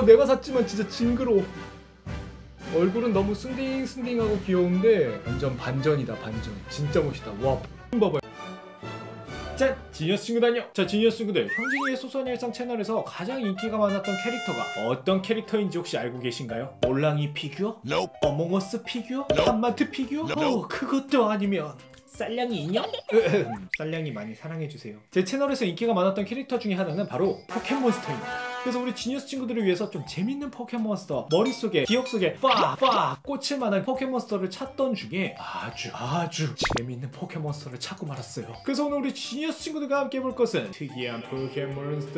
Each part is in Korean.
내가 샀지만 진짜 징그러워. 얼굴은 너무 순딩순딩하고 귀여운데 완전 반전이다. 반전. 진짜 멋있다. 와 봐봐요. 자, 지니어스 친구들 안녕. 자, 지니어스 친구들, 형진이의 소소한 일상 채널에서 가장 인기가 많았던 캐릭터가 어떤 캐릭터인지 혹시 알고 계신가요? 올랑이 피규어? Nope. 어몽어스 피규어? Nope. 한마트 피규어? Nope. 그것도 아니면 쌀냥이 인형? 쌀냥이 많이 사랑해주세요. 제 채널에서 인기가 많았던 캐릭터 중에 하나는 바로 포켓몬스터입니다. 그래서 우리 지니어스 친구들을 위해서 좀 재밌는 포켓몬스터, 머릿속에, 기억 속에 빡 꽂힐 만한 포켓몬스터를 찾던 중에 아주 재밌는 포켓몬스터를 찾고 말았어요. 그래서 오늘 우리 지니어스 친구들과 함께 해볼 것은 특이한 포켓몬스터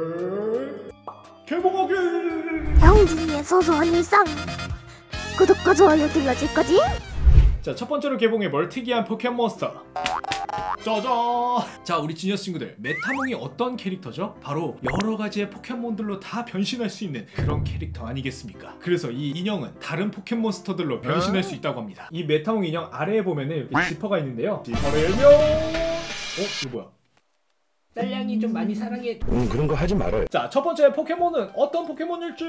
개봉하기! 형진이의 소소한 일상 구독과 좋아요 눌러줄 거지? 자, 첫 번째로 개봉해볼 특이한 포켓몬스터 짜잔! 자, 우리 지니어스 친구들, 메타몽이 어떤 캐릭터죠? 바로 여러 가지의 포켓몬들로 다 변신할 수 있는 그런 캐릭터 아니겠습니까? 그래서 이 인형은 다른 포켓몬스터들로 변신할 수 있다고 합니다. 이 메타몽 인형 아래에 보면은 이렇게 지퍼가 있는데요. 지퍼를 열면 이거 뭐야? 쌀냥이 좀 많이 사랑해. 그런 거 하지 말아요. 자, 첫 번째 포켓몬은 어떤 포켓몬일지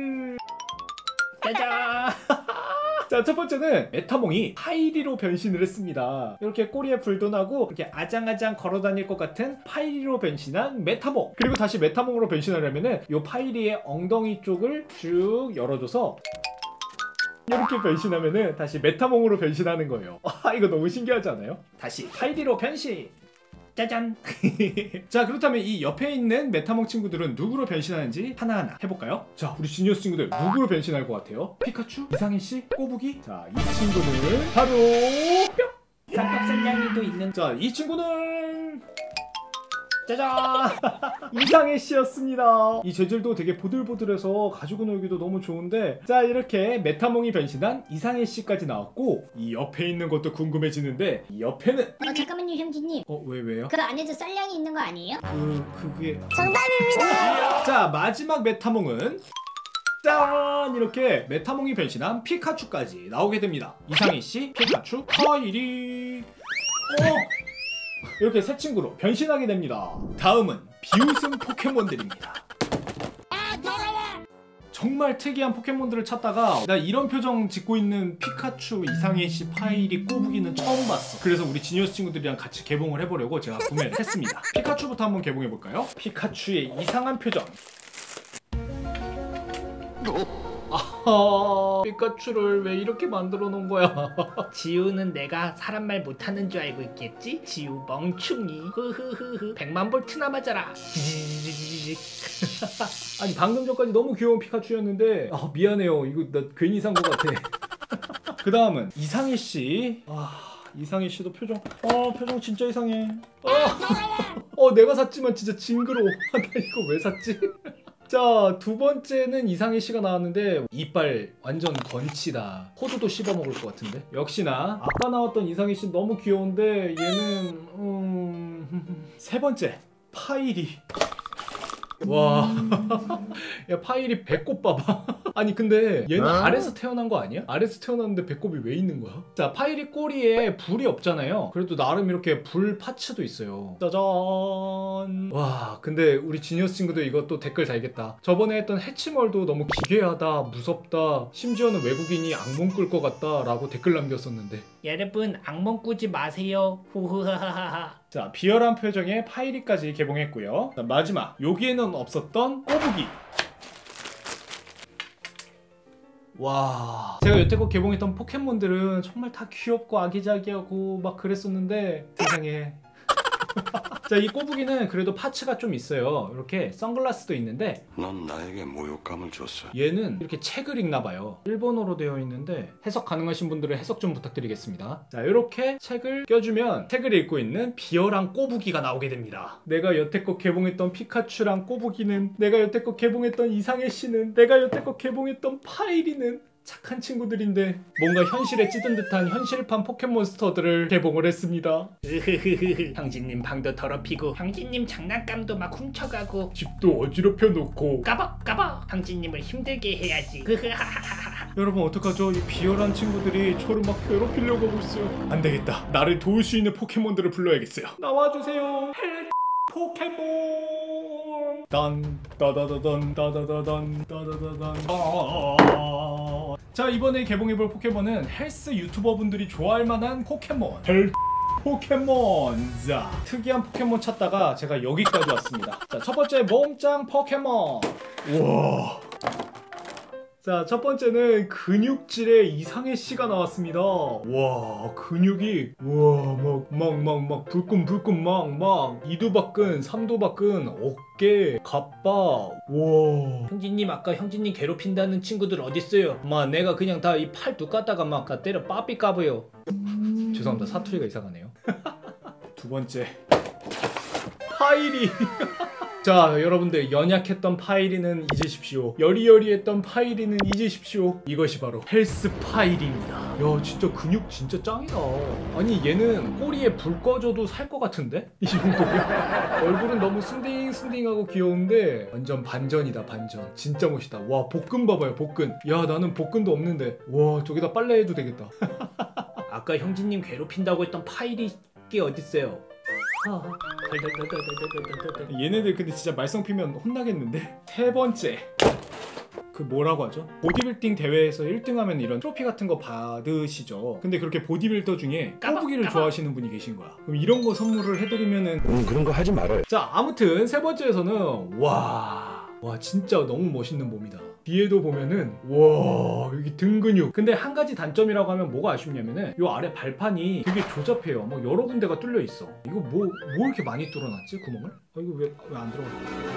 짜잔. 자, 첫 번째는 메타몽이 파이리로 변신을 했습니다. 이렇게 꼬리에 불도 나고 이렇게 아장아장 걸어다닐 것 같은 파이리로 변신한 메타몽. 그리고 다시 메타몽으로 변신하려면은 이 파이리의 엉덩이 쪽을 쭉 열어줘서 이렇게 변신하면은 다시 메타몽으로 변신하는 거예요. 이거 너무 신기하지 않아요? 다시 파이리로 변신! 짜잔! 자, 그렇다면 이 옆에 있는 메타몽 친구들은 누구로 변신하는지 하나하나 해볼까요? 자, 우리 지니어스 친구들 누구로 변신할 것 같아요? 피카츄? 이상해씨? 꼬부기? 자, 이 친구는 바로 뿅! 쌍꺼풀냥이도 있는. 자, 이 친구는 짜잔! 이상해씨였습니다. 이 재질도 되게 보들보들해서 가지고 놀기도 너무 좋은데, 자, 이렇게 메타몽이 변신한 이상해씨까지 나왔고, 이 옆에 있는 것도 궁금해지는데, 이 옆에는 잠깐만요 형진님, 왜요? 그 안에도 쌀냥이 있는 거 아니에요? 그게 정답입니다. 자, 마지막 메타몽은 짠! 이렇게 메타몽이 변신한 피카츄까지 나오게 됩니다. 이상희씨, 피카츄, 파이리 이렇게 세 친구로 변신하게 됩니다. 다음은 비웃음 포켓몬들입니다. 정말 특이한 포켓몬들을 찾다가 나 이런 표정 짓고 있는 피카츄, 이상해씨, 파이리, 꼬부기는 처음 봤어. 그래서 우리 지니어스 친구들이랑 같이 개봉을 해보려고 제가 구매를 했습니다. 피카츄부터 한번 개봉해볼까요? 피카츄의 이상한 표정. 피카츄를 왜 이렇게 만들어 놓은 거야? 지우는 내가 사람 말 못하는 줄 알고 있겠지? 지우 멍충이. 흐흐흐흐. 100만 볼트나 맞아라. 아니, 방금 전까지 너무 귀여운 피카츄였는데 미안해요. 이거 나 괜히 산 것 같아. 그 다음은 이상해씨. 이상해씨도 표정 표정 진짜 이상해. 내가 샀지만 진짜 징그러워. 나 이거 왜 샀지? 자, 두 번째는 이상해씨가 나왔는데 이빨 완전 건치다. 호두도 씹어먹을 것 같은데? 역시나 아까 나왔던 이상해씨 너무 귀여운데 얘는 세 번째 파이리. 와, 야, 파이리 배꼽 봐봐. 아니, 근데 얘는 아래서 태어난 거 아니야? 아래서 태어났는데 배꼽이 왜 있는 거야? 자, 파이리 꼬리에 불이 없잖아요. 그래도 나름 이렇게 불 파츠도 있어요. 짜잔. 와, 근데 우리 지니어스 친구들 이것도 댓글 달겠다. 저번에 했던 해치멀도 너무 기괴하다, 무섭다, 심지어는 외국인이 악몽 꿀 것 같다 라고 댓글 남겼었는데, 여러분 악몽 꾸지 마세요. 후후하하하. 자, 비열한 표정의 파이리까지 개봉했고요. 자, 마지막, 여기에는 없었던 꼬부기. 와, 제가 여태껏 개봉했던 포켓몬들은 정말 다 귀엽고 아기자기하고 막 그랬었는데 세상에. 자, 이 꼬부기는 그래도 파츠가 좀 있어요. 이렇게 선글라스도 있는데, 넌 나에게 모욕감을 줬어. 얘는 이렇게 책을 읽나 봐요. 일본어로 되어 있는데 해석 가능하신 분들은 해석 좀 부탁드리겠습니다. 자, 이렇게 책을 껴주면 책을 읽고 있는 비열한 꼬부기가 나오게 됩니다. 내가 여태껏 개봉했던 피카츄랑 꼬부기는, 내가 여태껏 개봉했던 이상해씨는, 내가 여태껏 개봉했던 파이리는 착한 친구들인데 뭔가 현실에 찌든 듯한 현실판 포켓몬스터들을 개봉을 했습니다. 으흐흐흐. 형진님 방도 더럽히고 형진님 장난감도 막 훔쳐가고 집도 어지럽혀 놓고 까벅까벅 형진님을 힘들게 해야지. 흐흐하하하. 여러분 어떡하죠? 이 비열한 친구들이 저를 막 괴롭히려고 하고 있어요. 안 되겠다. 나를 도울 수 있는 포켓몬들을 불러야겠어요. 나와주세요. 헬 포켓몬. 딴 따다다단 따다다단 따다다단. 자, 이번에 개봉해볼 포켓몬은 헬스 유튜버 분들이 좋아할 만한 포켓몬 포켓몬. 자, 특이한 포켓몬 찾다가 제가 여기까지 왔습니다. 자, 첫 번째 몸짱 포켓몬. 우와. 자, 첫 번째는 근육질의 이상해 씨가 나왔습니다. 와, 근육이 막 불끈불끈 막 이두박근 삼두박근 어깨 갑바. 와. 형진님 아까 형진님 괴롭힌다는 친구들 어딨어요? 마 내가 그냥 다 이 팔뚝 갖다가 막 다 때려 빠삐 까버요. 죄송합니다. 사투리가 이상하네요. 두 번째 파이리. 자, 여러분들 연약했던 파이리는 잊으십시오. 여리여리했던 파이리는 잊으십시오. 이것이 바로 헬스 파이리입니다. 야, 진짜 근육 진짜 짱이다. 아니, 얘는 꼬리에 불 꺼져도 살 것 같은데? 이 정도면? 얼굴은 너무 순딩순딩하고 귀여운데 완전 반전이다, 반전. 진짜 멋있다. 와, 복근 봐봐요, 복근. 야, 나는 복근도 없는데. 와, 저기다 빨래 해도 되겠다. 아까 형진님 괴롭힌다고 했던 파이리 게 어딨어요? 얘네들 근데 진짜 말썽 피면 혼나겠는데? 세 번째, 그 뭐라고 하죠? 보디빌딩 대회에서 1등하면 이런 트로피 같은 거 받으시죠. 근데 그렇게 보디빌더 중에 꼬부기를 좋아하시는 분이 계신 거야. 그럼 이런 거 선물을 해드리면은 그런 거 하지 말아요. 자, 아무튼 세 번째에서는 와 진짜 너무 멋있는 몸이다. 뒤에도 보면은 와 여기 등 근육. 근데 한 가지 단점이라고 하면 뭐가 아쉽냐면은 요 아래 발판이 되게 조잡해요. 막 여러 군데가 뚫려 있어. 이거 뭐 이렇게 많이 뚫어놨지 구멍을? 이거 왜 안 들어가?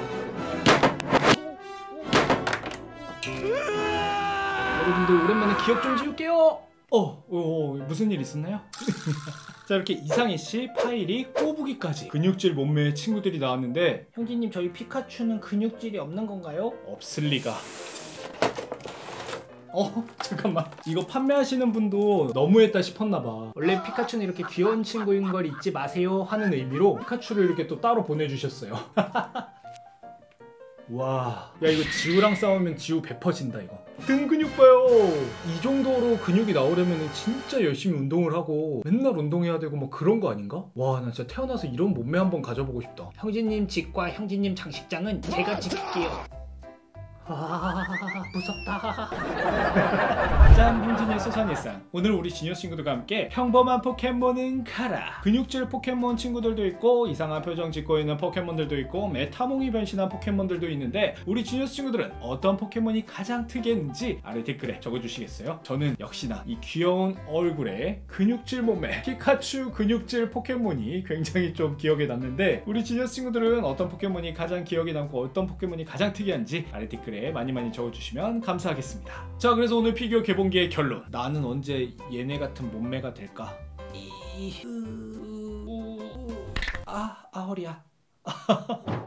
여러분들 오랜만에 기억 좀 지울게요. 무슨 일 있었나요? 자, 이렇게 이상희씨, 파이리, 꼬부기까지 근육질 몸매의 친구들이 나왔는데 형진님 저희 피카츄는 근육질이 없는 건가요? 없을 리가. 잠깐만, 이거 판매하시는 분도 너무했다 싶었나봐. 원래 피카츄는 이렇게 귀여운 친구인 걸 잊지 마세요 하는 의미로 피카츄를 이렇게 또 따로 보내주셨어요. 와, 야 이거 지우랑 싸우면 지우 100%진다 이거. 등 근육 봐요. 이 정도로 근육이 나오려면 진짜 열심히 운동을 하고 맨날 운동해야 되고 뭐 그런 거 아닌가? 와, 나 진짜 태어나서 이런 몸매 한번 가져보고 싶다. 형진님 집과 형진님 장식장은 제가 지킬게요. 무섭다. 짠, 형진이의 소소한 일상. 오늘 우리 지니어 친구들과 함께 평범한 포켓몬은 가라. 근육질 포켓몬 친구들도 있고 이상한 표정 짓고 있는 포켓몬들도 있고 메타몽이 변신한 포켓몬들도 있는데 우리 지니어 친구들은 어떤 포켓몬이 가장 특이했는지 아래 댓글에 적어주시겠어요? 저는 역시나 이 귀여운 얼굴에 근육질 몸매 피카츄 근육질 포켓몬이 굉장히 좀 기억에 남는데 우리 지니어 친구들은 어떤 포켓몬이 가장 기억에 남고 어떤 포켓몬이 가장 특이한지 아래 댓글에 많이 적어주시면 감사하겠습니다. 자, 그래서 오늘 피규어 개봉기의 결론. 나는 언제 얘네 같은 몸매가 될까? 허리야.